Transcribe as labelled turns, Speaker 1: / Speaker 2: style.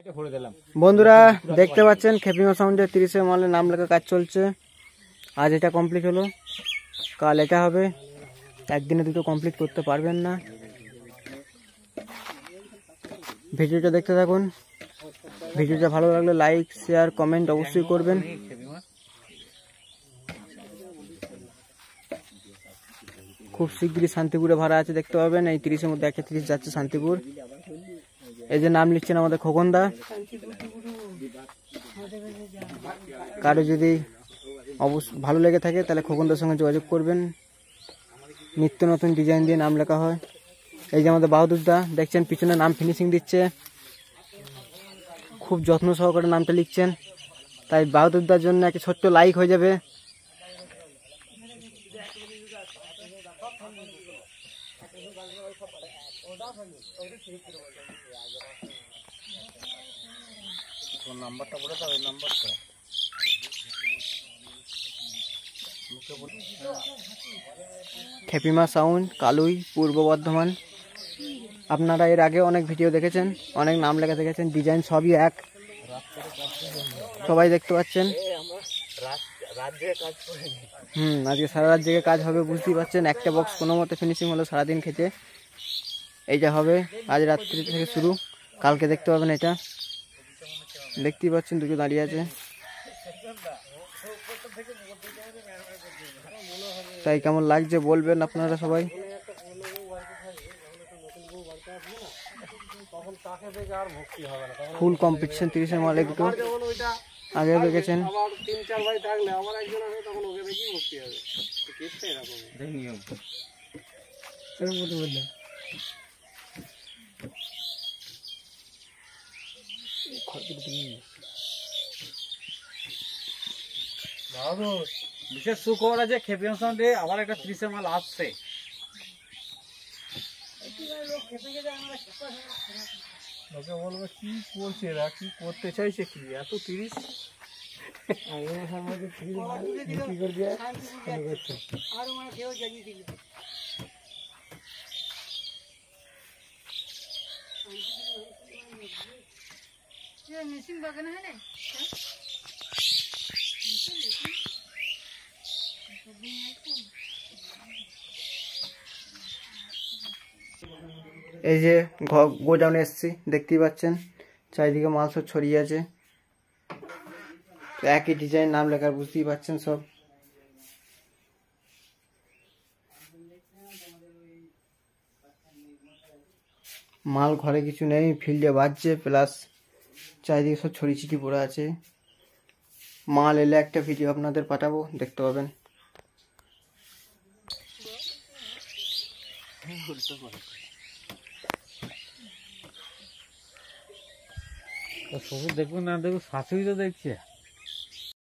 Speaker 1: বন্ধুরা দেখতে পাচ্ছেন খেপিমা সাউন্ডের 30 মালের নাম লেখা কাজ চলছে। আজ এটা কমপ্লিট হলো, কাল এটা হবে। একদিনে দুটো কমপ্লিট করতে পারবেন না। ভিডিওটা দেখতে থাকুন। ভিডিওটা ভালো লাগলে লাইক শেয়ার কমেন্ট অবশ্যই করবেন। খুব শীঘ্রই শান্তিপুরে ভাড়া আছে, দেখতে পাবেন। এই 30-এর মধ্যে 130 যাচ্ছে শান্তিপুর। এই যে নাম লিখছেন আমাদের খোকনদা। কারো যদি অবশ্যই ভালো লেগে থাকে তাহলে খোকনদার সঙ্গে যোগাযোগ করবেন। নিত্য নতুন ডিজাইন দিয়ে নাম লেখা হয়। এই যে আমাদের বাহাদুরদা দেখছেন পিছনে নাম ফিনিশিং দিচ্ছে, খুব যত্ন সহকারে নামটা লিখছেন। তাই বাহাদুরদার জন্য একটা ছোট্ট লাইক হয়ে যাবে। নাম্বারটা বলে দাও, এই নাম্বারটা। খেপিমা সাউন্ড, কালুই, পূর্ব বর্ধমান। আপনারা এর আগে অনেক ভিডিও দেখেছেন, অনেক নাম লেখা দেখেছেন, ডিজাইন সবই এক, সবাই দেখতে পাচ্ছেন। আজকে সারা রাত জেগে কাজ হবে, বুঝতেই পারছেন। একটা বক্স কোনো মতে ফিনিশিং হলো সারাদিন খেতে। এইটা হবে আজ রাত্রি থেকে শুরু, কালকে দেখতে পাবেন। এটা দেখতেই পাচ্ছেন, দুটো দাঁড়িয়ে আছে। তাই কেমন লাগছে বলবেন আপনারা সবাই। ফুল কম্পিটিশন 30-এর মাল একটু আগে দেখেছেন।
Speaker 2: বিশেষ সুখবর আছে, খেপিমা সাউন্ডে আবার একটা 30-এর মাল আসছে। লোকে বলবে কি করছে এরা, কি করতে চাইছে, কি এত 30
Speaker 3: মেশিন বাগানো হয় না।
Speaker 1: এই যে গোডাউনে এসছি, দেখতেই পাচ্ছেন চারিদিকে মাল সব ছড়িয়ে আছে। একই ডিজাইন নাম লেখা, বুঝতেই পাচ্ছেন সব। মাল ঘরে কিছু নেই, ফিল্ডে বাজছে, প্লাস চারিদিকে সব ছড়িয়ে ছিটি পড়ে আছে। মাল এলে একটা ভিডিও আপনাদের পাঠাবো, দেখতে পাবেন।
Speaker 2: শ্বশুর দেখুন না দেখুন, শাশুড়ি তো দেখছে।